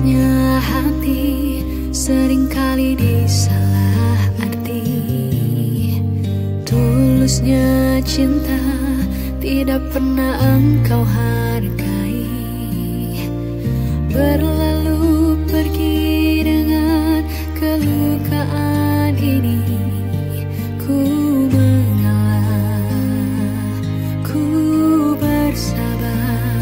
Ikhlasnya hati seringkali disalah arti. Tulusnya cinta tidak pernah engkau hargai. Berlalu pergi dengan kelukaan ini. Ku mengalah, ku bersabar.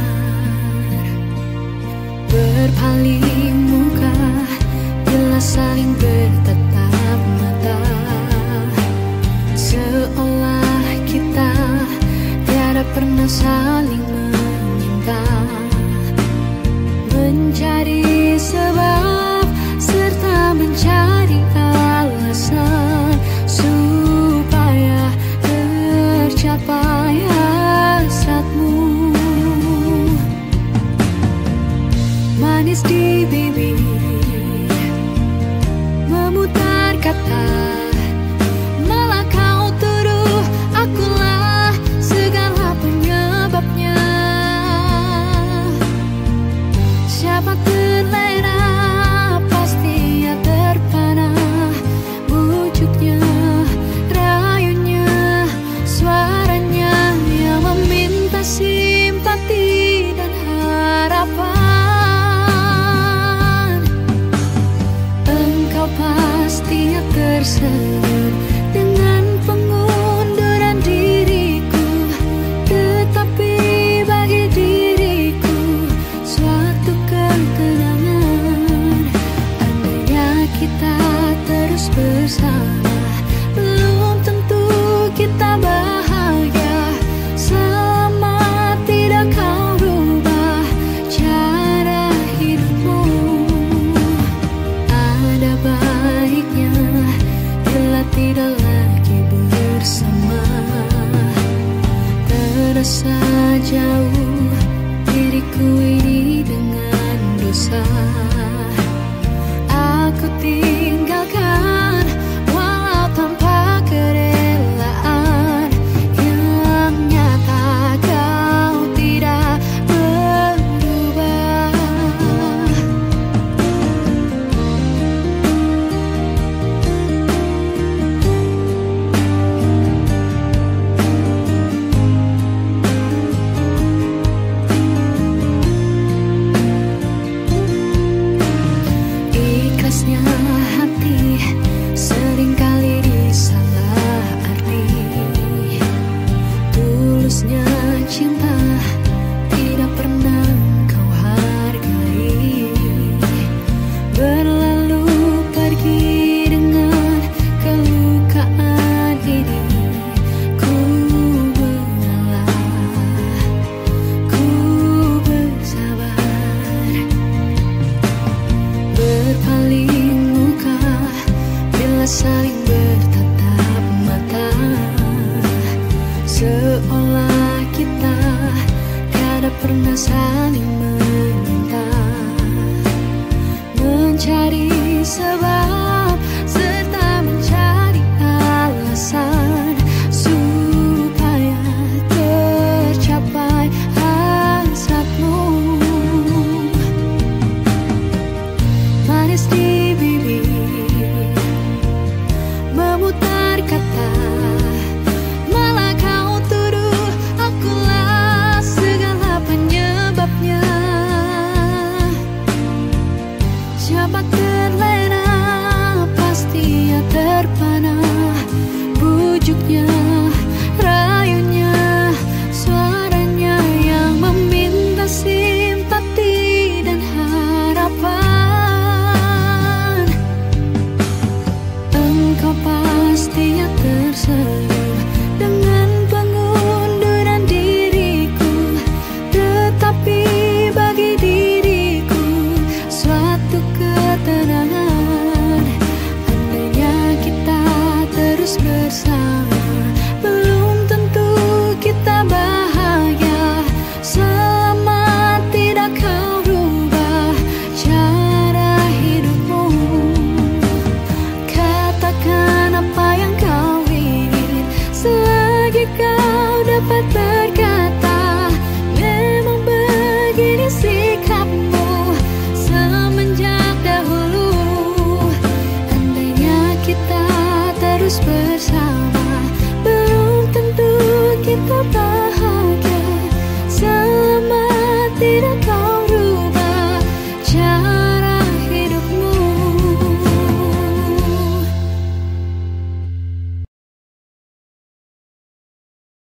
Berpaling muka bila saling bertatap mata, seolah kita tiada pernah saling meminta. Mencari sebab serta mencari alasan supaya tercapai hasratmu. Manis di bibir memutar kata, malah kau tuduh akulah segala penyebabnya. Siapa terlena pasti ia terpana. Bujuknya, rayunya, suaranya yang meminta simpati dan harapan. Engkau pasti tersenyum dengan pengunduran diriku, tetapi bagi diriku suatu ketenangan. Andainya kita terus bersama, belum tentu kita bahagia. Selama tidak kau rubah cara hidupmu, ada baiknya bila tidak lagi bersama. Terasa jauh diriku ini dengan dosa. Aku tinggalkan walau tanpa kerelaan. Yang nyata kau tidak berubah. Ikhlasnya hati seringkali disalah arti. Tulusnya cinta tidak pernah kau hargai. Berlalu pergi dengan kelukaan ini. Ku mengalah, ku bersabar. Berpaling muka bila saling bertatap mata, seolah kita tiada pernah saling meminta. Mencari sebab